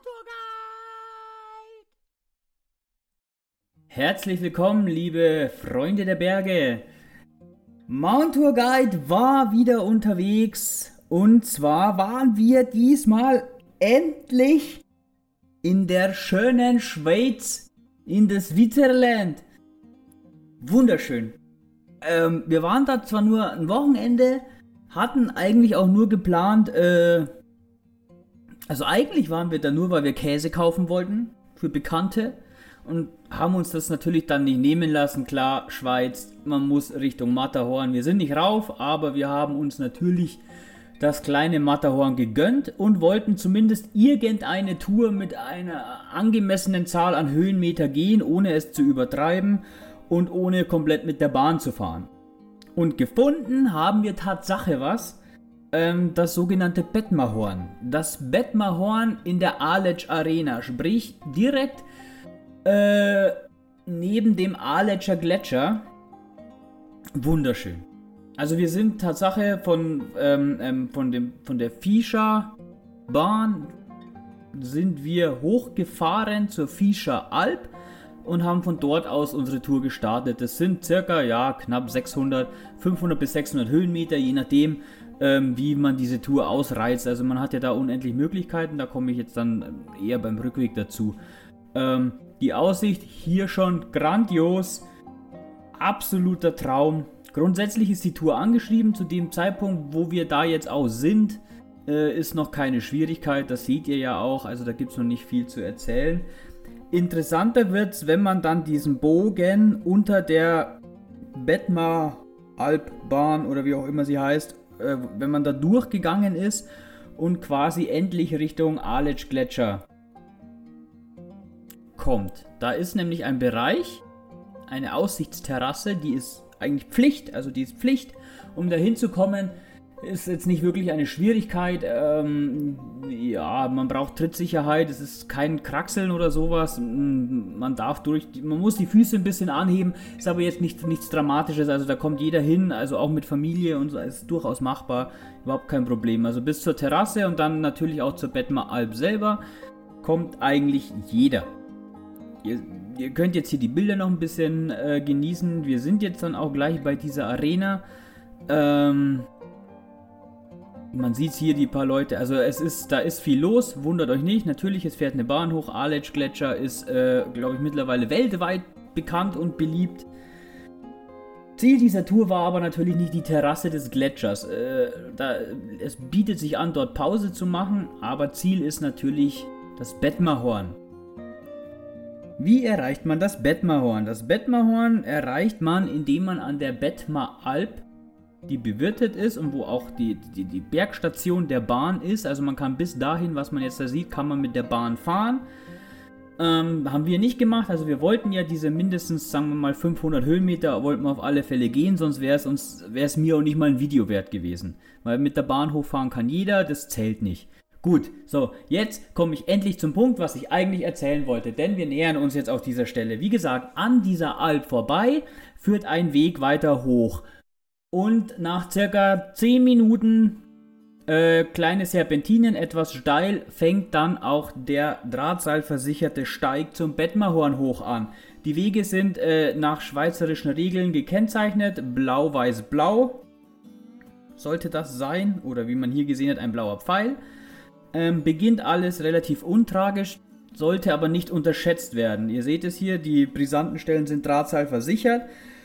Mountourguide! Herzlich willkommen, liebe Freunde der Berge. Mountourguide war wieder unterwegs und zwar waren wir diesmal endlich in der schönen Schweiz, in das Switzerland. Wunderschön. Wir waren da zwar nur ein Wochenende, hatten eigentlich auch nur geplant, also eigentlich waren wir da nur, weil wir Käse kaufen wollten für Bekannte und haben uns das natürlich dann nicht nehmen lassen. Klar, Schweiz, man muss Richtung Matterhorn. Wir sind nicht rauf, aber wir haben uns natürlich das kleine Matterhorn gegönnt und wollten zumindest irgendeine Tour mit einer angemessenen Zahl an Höhenmeter gehen, ohne es zu übertreiben und ohne komplett mit der Bahn zu fahren. Und gefunden haben wir Tatsache was, das sogenannte Bettmerhorn. Das Bettmerhorn in der Aletsch Arena, sprich direkt neben dem Aletcher Gletscher. Wunderschön. Also wir sind Tatsache von der Viescher Bahn sind wir hochgefahren zur Viescher Alp und haben von dort aus unsere Tour gestartet. Das sind circa, knapp 500 bis 600 Höhenmeter, je nachdem, wie man diese Tour ausreizt. Also man hat ja da unendlich Möglichkeiten, da komme ich jetzt dann eher beim Rückweg dazu. Die Aussicht hier schon grandios, absoluter Traum. Grundsätzlich ist die Tour angeschrieben, zu dem Zeitpunkt, wo wir da jetzt auch sind, ist noch keine Schwierigkeit, das seht ihr ja auch, also da gibt es noch nicht viel zu erzählen. Interessanter wird es, wenn man dann diesen Bogen unter der Bettmer Alpbahn oder wie auch immer sie heißt, wenn man da durchgegangen ist und quasi endlich Richtung Aletsch Gletscher kommt. Da ist nämlich ein Bereich, eine Aussichtsterrasse, die ist eigentlich Pflicht, also die ist Pflicht, um da hinzukommen. Ist jetzt nicht wirklich eine Schwierigkeit, man braucht Trittsicherheit, es ist kein Kraxeln oder sowas, man muss die Füße ein bisschen anheben, ist aber jetzt nichts Dramatisches, also da kommt jeder hin, also auch mit Familie und so, ist durchaus machbar, überhaupt kein Problem. Also bis zur Terrasse und dann natürlich auch zur Bettmer Alp selber kommt eigentlich jeder. Ihr könnt jetzt hier die Bilder noch ein bisschen genießen, wir sind jetzt dann auch gleich bei dieser Arena, man sieht hier die paar Leute, also da ist viel los, wundert euch nicht. Natürlich, es fährt eine Bahn hoch. Aletsch Gletscher ist, glaube ich, mittlerweile weltweit bekannt und beliebt. Ziel dieser Tour war aber natürlich nicht die Terrasse des Gletschers. Es bietet sich an, dort Pause zu machen, aber Ziel ist natürlich das Bettmerhorn. Wie erreicht man das Bettmerhorn? Das Bettmerhorn erreicht man, indem man an der Bettmer Alp, die bewirtet ist und wo auch die Bergstation der Bahn ist, also man kann bis dahin, was man jetzt da sieht, kann man mit der Bahn fahren. Haben wir nicht gemacht, also wir wollten ja diese mindestens, sagen wir mal 500 Höhenmeter, wollten wir auf alle Fälle gehen, sonst wäre es mir auch nicht mal ein Video wert gewesen. Weil mit der Bahn hochfahren kann jeder, das zählt nicht. Gut, so, jetzt komme ich endlich zum Punkt, was ich eigentlich erzählen wollte, denn wir nähern uns jetzt auf dieser Stelle. Wie gesagt, an dieser Alp vorbei führt ein Weg weiter hoch. Und nach circa 10 Minuten, kleine Serpentinen, etwas steil, fängt dann auch der drahtseilversicherte Steig zum Bettmerhorn hoch an. Die Wege sind nach schweizerischen Regeln gekennzeichnet, blau-weiß-blau. Sollte das sein, oder wie man hier gesehen hat, ein blauer Pfeil. Beginnt alles relativ untragisch, sollte aber nicht unterschätzt werden. Ihr seht es hier, die brisanten Stellen sind drahtseilversichert.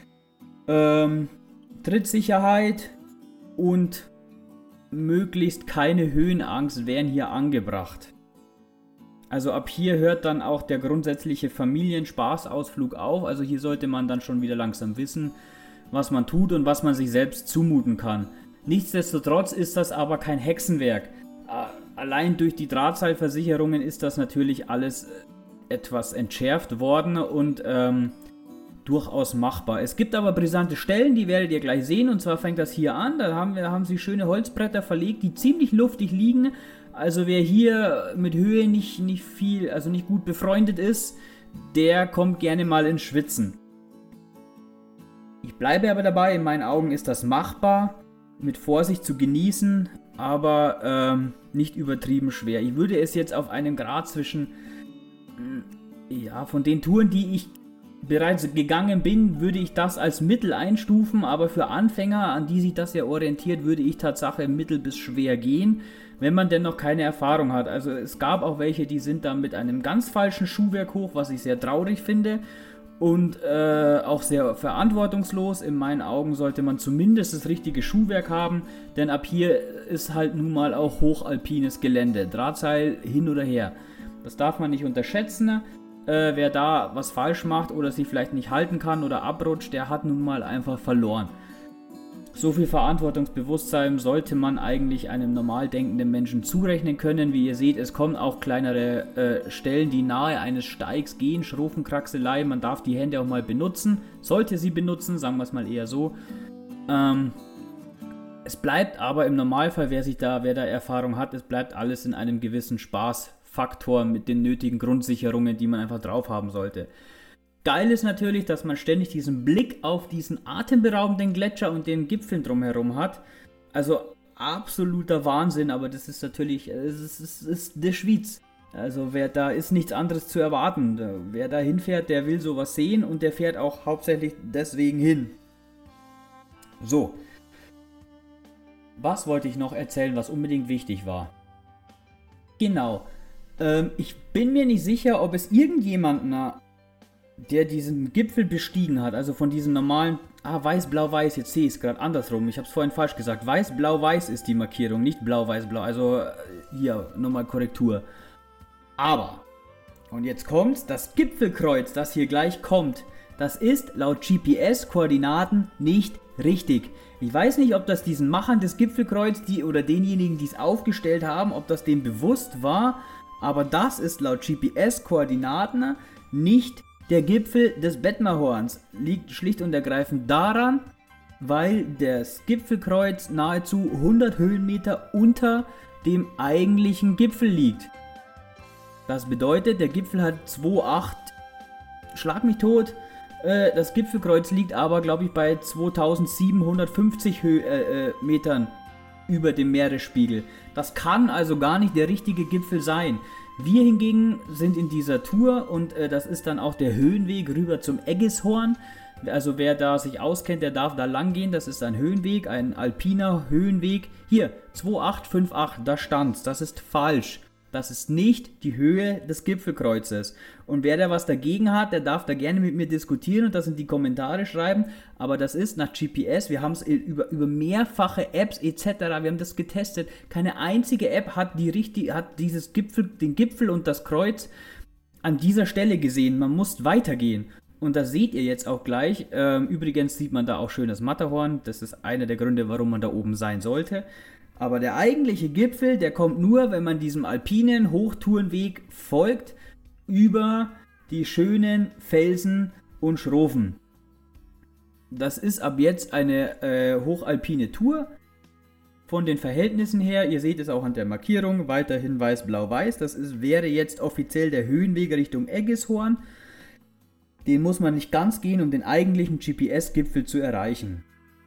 Trittsicherheit und möglichst keine Höhenangst wären hier angebracht. Also ab hier hört dann auch der grundsätzliche Familienspaßausflug auf. Also hier sollte man dann schon wieder langsam wissen, was man tut und was man sich selbst zumuten kann. Nichtsdestotrotz ist das aber kein Hexenwerk. Allein durch die Drahtseilversicherungen ist das natürlich alles etwas entschärft worden und durchaus machbar. Es gibt aber brisante Stellen, die werdet ihr gleich sehen, und zwar fängt das hier an, da haben sie schöne Holzbretter verlegt, die ziemlich luftig liegen, also wer hier mit Höhe nicht gut befreundet ist, der kommt gerne mal ins Schwitzen. Ich bleibe aber dabei, in meinen Augen ist das machbar, mit Vorsicht zu genießen, aber nicht übertrieben schwer. Ich würde es jetzt auf einem Grad zwischen, ja, von den Touren, die ich bereits gegangen bin, würde ich das als mittel einstufen, aber für Anfänger, an die sich das ja orientiert, würde ich Tatsache mittel bis schwer gehen, wenn man denn noch keine Erfahrung hat. Also es gab auch welche, die sind da mit einem ganz falschen Schuhwerk hoch, was ich sehr traurig finde und auch sehr verantwortungslos. In meinen Augen sollte man zumindest das richtige Schuhwerk haben, denn ab hier ist halt nun mal auch hochalpines Gelände, Drahtseil hin oder her. Das darf man nicht unterschätzen. Wer da was falsch macht oder sich vielleicht nicht halten kann oder abrutscht, der hat nun mal einfach verloren. So viel Verantwortungsbewusstsein sollte man eigentlich einem normal denkenden Menschen zurechnen können. Wie ihr seht, es kommen auch kleinere Stellen, die nahe eines Steigs gehen, Schrofenkraxelei. Man darf die Hände auch mal benutzen, sollte sie benutzen, sagen wir es mal eher so. Es bleibt aber im Normalfall, wer da Erfahrung hat, es bleibt alles in einem gewissen Spaßfaktor mit den nötigen Grundsicherungen, die man einfach drauf haben sollte. Geil ist natürlich, dass man ständig diesen Blick auf diesen atemberaubenden Gletscher und den Gipfeln drumherum hat. Also absoluter Wahnsinn, aber das ist natürlich, es ist der Schwyz. Also da ist nichts anderes zu erwarten. Wer da hinfährt, der will sowas sehen und der fährt auch hauptsächlich deswegen hin. So. Was wollte ich noch erzählen, was unbedingt wichtig war? Genau. Ich bin mir nicht sicher, ob es irgendjemanden, der diesen Gipfel bestiegen hat, also von diesen normalen, weiß-blau-weiß, jetzt sehe ich es gerade andersrum, ich habe es vorhin falsch gesagt, weiß-blau-weiß ist die Markierung, nicht blau-weiß-blau, also hier, nochmal Korrektur. Aber, und jetzt kommt's, das Gipfelkreuz, das hier gleich kommt, das ist laut GPS-Koordinaten nicht richtig. Ich weiß nicht, ob das diesen Machern des Gipfelkreuz, oder denjenigen, die es aufgestellt haben, ob das denen bewusst war, aber das ist laut GPS-Koordinaten nicht der Gipfel des Bettmerhorns. Liegt schlicht und ergreifend daran, weil das Gipfelkreuz nahezu 100 Höhenmeter unter dem eigentlichen Gipfel liegt. Das bedeutet, der Gipfel hat 2,8, schlag mich tot, das Gipfelkreuz liegt aber, glaube ich, bei 2750 Metern über dem Meeresspiegel. Das kann also gar nicht der richtige Gipfel sein. Wir hingegen sind in dieser Tour und das ist dann auch der Höhenweg rüber zum Eggishorn. Also wer da sich auskennt, der darf da lang gehen. Das ist ein Höhenweg, ein alpiner Höhenweg. Hier, 2858, da stand's. Das ist falsch. Das ist nicht die Höhe des Gipfelkreuzes. Und wer da was dagegen hat, der darf da gerne mit mir diskutieren und das in die Kommentare schreiben. Aber das ist nach GPS, wir haben es über mehrfache Apps etc., wir haben das getestet. Keine einzige App hat den Gipfel und das Kreuz an dieser Stelle gesehen. Man muss weitergehen. Und das seht ihr jetzt auch gleich. Übrigens sieht man da auch schön das Matterhorn. Das ist einer der Gründe, warum man da oben sein sollte. Aber der eigentliche Gipfel, der kommt nur, wenn man diesem alpinen Hochtourenweg folgt, über die schönen Felsen und Schrofen. Das ist ab jetzt eine hochalpine Tour. Von den Verhältnissen her, ihr seht es auch an der Markierung, weiterhin weiß-blau-weiß. Das wäre jetzt offiziell der Höhenweg Richtung Eggishorn. Den muss man nicht ganz gehen, um den eigentlichen GPS-Gipfel zu erreichen.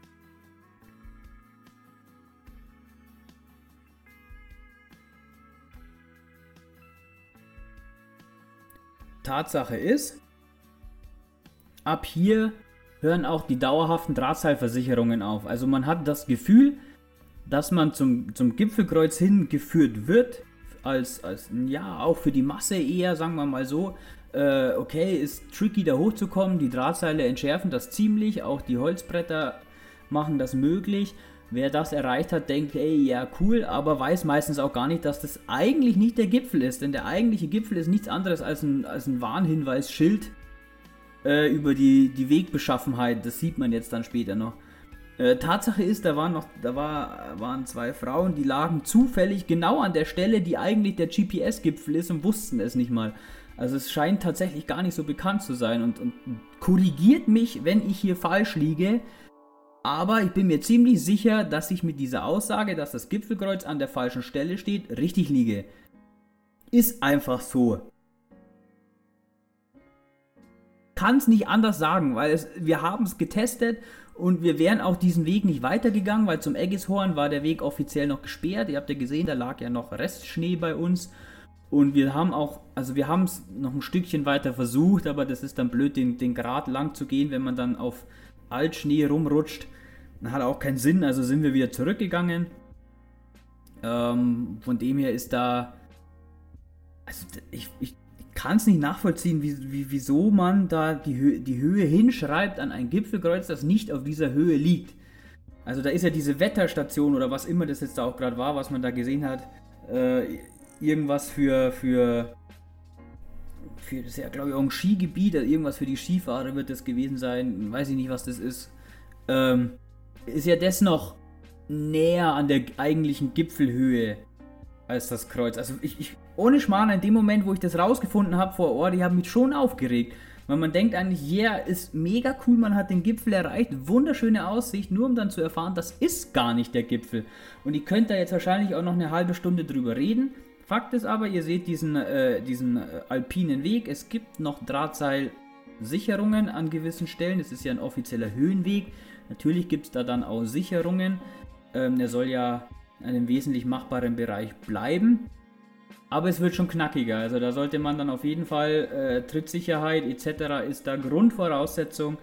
Tatsache ist, ab hier hören auch die dauerhaften Drahtseilversicherungen auf. Also man hat das Gefühl, dass man zum Gipfelkreuz hingeführt wird, ja, auch für die Masse eher, sagen wir mal so, okay, ist tricky da hochzukommen, die Drahtseile entschärfen das ziemlich, auch die Holzbretter machen das möglich. Wer das erreicht hat, denkt, ey, ja cool, aber weiß meistens auch gar nicht, dass das eigentlich nicht der Gipfel ist, denn der eigentliche Gipfel ist nichts anderes als ein Warnhinweisschild über die Wegbeschaffenheit, das sieht man jetzt dann später noch. Tatsache ist, da waren zwei Frauen, die lagen zufällig genau an der Stelle, die eigentlich der GPS-Gipfel ist und wussten es nicht mal. Also es scheint tatsächlich gar nicht so bekannt zu sein und korrigiert mich, wenn ich hier falsch liege. Aber ich bin mir ziemlich sicher, dass ich mit dieser Aussage, dass das Gipfelkreuz an der falschen Stelle steht, richtig liege. Ist einfach so. Kann es nicht anders sagen, weil wir haben es getestet Und wir wären auch diesen Weg nicht weitergegangen, weil zum Eggishorn war der Weg offiziell noch gesperrt. Ihr habt ja gesehen, da lag ja noch Restschnee bei uns. Und wir haben auch, also wir haben es noch ein Stückchen weiter versucht, aber das ist dann blöd, den Grat lang zu gehen, wenn man dann auf Altschnee rumrutscht. Dann hat auch keinen Sinn, also sind wir wieder zurückgegangen. Von dem her ist da, also ich kann es nicht nachvollziehen, wieso man da die Höhe hinschreibt an ein Gipfelkreuz, das nicht auf dieser Höhe liegt. Also da ist ja diese Wetterstation oder was immer das jetzt da auch gerade war, was man da gesehen hat, irgendwas für das ist ja glaube ich auch ein Skigebiet, also irgendwas für die Skifahrer wird das gewesen sein, weiß ich nicht was das ist. Ist ja das noch näher an der eigentlichen Gipfelhöhe als das Kreuz. Also ich ohne Schmarrn, in dem Moment, wo ich das rausgefunden habe vor Ort, ich habe mich schon aufgeregt. Weil man denkt eigentlich, yeah, ist mega cool, man hat den Gipfel erreicht, wunderschöne Aussicht, nur um dann zu erfahren, das ist gar nicht der Gipfel. Und ihr könnt da jetzt wahrscheinlich auch noch eine halbe Stunde drüber reden. Fakt ist aber, ihr seht diesen alpinen Weg, es gibt noch Drahtseilsicherungen an gewissen Stellen, es ist ja ein offizieller Höhenweg. Natürlich gibt es da dann auch Sicherungen, er soll ja in einem wesentlich machbaren Bereich bleiben. Aber es wird schon knackiger, also da sollte man dann auf jeden Fall, Trittsicherheit etc. ist da Grundvoraussetzung.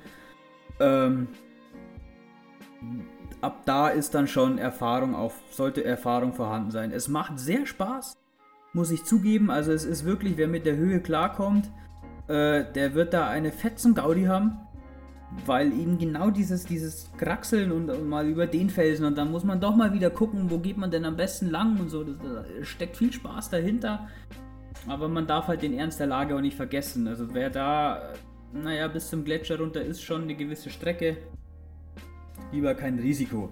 Ab da ist dann schon sollte Erfahrung vorhanden sein. Es macht sehr Spaß, muss ich zugeben, also es ist wirklich, wer mit der Höhe klarkommt, der wird da eine Fetzen-Gaudi haben. Weil eben genau dieses Kraxeln und mal über den Felsen und dann muss man doch mal wieder gucken, wo geht man denn am besten lang und so. Da steckt viel Spaß dahinter. Aber man darf halt den Ernst der Lage auch nicht vergessen. Also wer da, bis zum Gletscher runter ist schon eine gewisse Strecke. Lieber kein Risiko.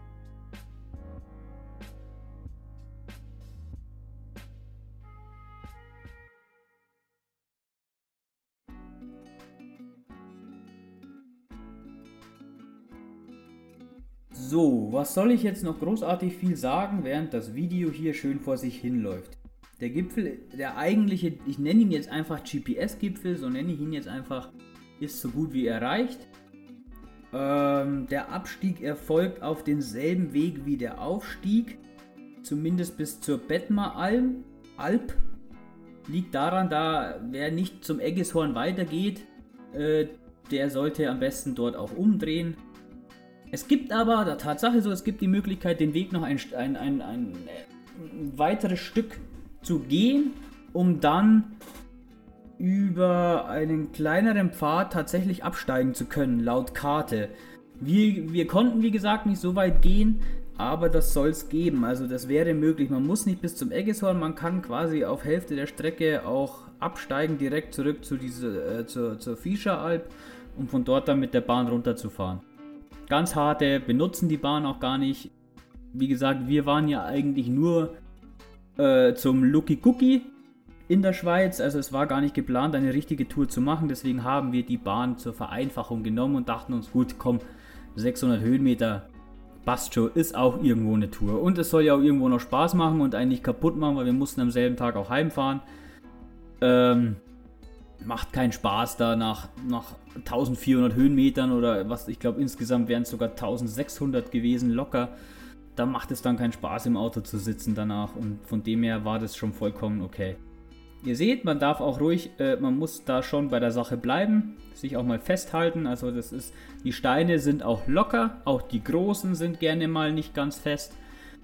So, was soll ich jetzt noch großartig viel sagen, während das Video hier schön vor sich hinläuft? Der Gipfel, der eigentliche, ich nenne ihn jetzt einfach GPS-Gipfel, so nenne ich ihn jetzt einfach, ist so gut wie erreicht. Der Abstieg erfolgt auf denselben Weg wie der Aufstieg, zumindest bis zur Bettmer Alp. Liegt daran, da wer nicht zum Eggishorn weitergeht, der sollte am besten dort auch umdrehen. Es gibt aber, der Tatsache so, es gibt die Möglichkeit, den Weg noch ein weiteres Stück zu gehen, um dann über einen kleineren Pfad tatsächlich absteigen zu können, laut Karte. Wir konnten, wie gesagt, nicht so weit gehen, aber das soll es geben, also das wäre möglich. Man muss nicht bis zum Eggishorn, man kann quasi auf Hälfte der Strecke auch absteigen, direkt zurück zur Fischeralp, um von dort dann mit der Bahn runterzufahren. Ganz harte benutzen die Bahn auch gar nicht. Wie gesagt, wir waren ja eigentlich nur zum Lucky Cookie in der Schweiz. Also es war gar nicht geplant, eine richtige Tour zu machen. Deswegen haben wir die Bahn zur Vereinfachung genommen und dachten uns, gut, komm, 600 Höhenmeter, passt schon, ist auch irgendwo eine Tour. Und es soll ja auch irgendwo noch Spaß machen und einen nicht kaputt machen, weil wir mussten am selben Tag auch heimfahren. Macht keinen Spaß da nach 1400 Höhenmetern oder was, ich glaube insgesamt wären es sogar 1600 gewesen, locker. Da macht es dann keinen Spaß im Auto zu sitzen danach und von dem her war das schon vollkommen okay. Ihr seht, man darf auch ruhig, man muss da schon bei der Sache bleiben, sich auch mal festhalten, also die Steine sind auch locker, auch die großen sind gerne mal nicht ganz fest.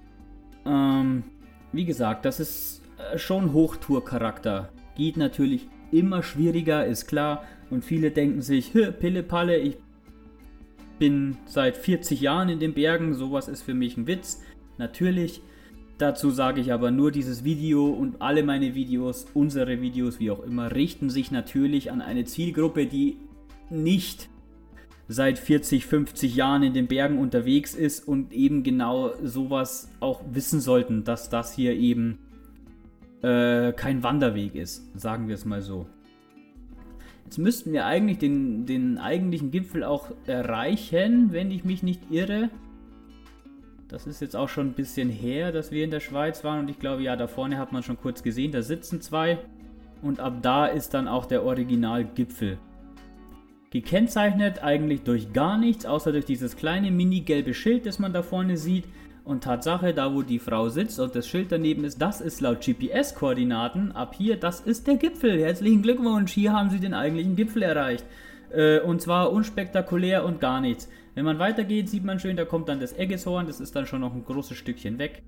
Wie gesagt, das ist schon Hochtour-Charakter, geht natürlich immer schwieriger, ist klar. Und viele denken sich, Pille-Palle, ich bin seit 40 Jahren in den Bergen, sowas ist für mich ein Witz. Natürlich, dazu sage ich aber nur, dieses Video und alle meine Videos, unsere Videos, wie auch immer, richten sich natürlich an eine Zielgruppe, die nicht seit 40, 50 Jahren in den Bergen unterwegs ist und eben genau sowas auch wissen sollten, dass das hier eben kein Wanderweg ist, sagen wir es mal so. Jetzt müssten wir eigentlich den eigentlichen Gipfel auch erreichen, wenn ich mich nicht irre. Das ist jetzt auch schon ein bisschen her, dass wir in der Schweiz waren und ich glaube, ja, da vorne hat man schon kurz gesehen, da sitzen zwei und ab da ist dann auch der Originalgipfel. Gekennzeichnet eigentlich durch gar nichts, außer durch dieses kleine mini-gelbe Schild, das man da vorne sieht. Und Tatsache, da wo die Frau sitzt und das Schild daneben ist, das ist laut GPS-Koordinaten. Ab hier, das ist der Gipfel. Herzlichen Glückwunsch, hier haben Sie den eigentlichen Gipfel erreicht. Und zwar unspektakulär und gar nichts. Wenn man weitergeht, sieht man schön, da kommt dann das Eggeshorn. Das ist dann schon noch ein großes Stückchen weg.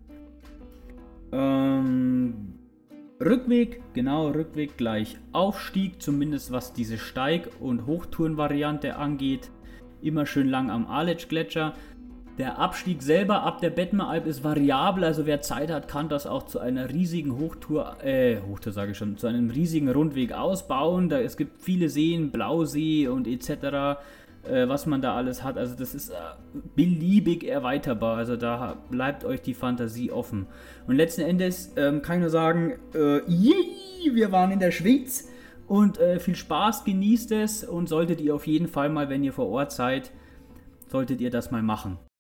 Rückweg, genau, Rückweg gleich Aufstieg, zumindest was diese Steig- und Hochtouren-Variante angeht. Immer schön lang am Aletsch-Gletscher. Der Abstieg selber ab der Bettmeralp ist variabel, also wer Zeit hat, kann das auch zu einer riesigen Hochtour sage ich schon, zu einem riesigen Rundweg ausbauen. Es gibt viele Seen, Blausee und etc., was man da alles hat. Also das ist beliebig erweiterbar, also da bleibt euch die Fantasie offen. Und letzten Endes kann ich nur sagen, yay, wir waren in der Schweiz und viel Spaß, genießt es und solltet ihr auf jeden Fall mal, wenn ihr vor Ort seid, solltet ihr das mal machen.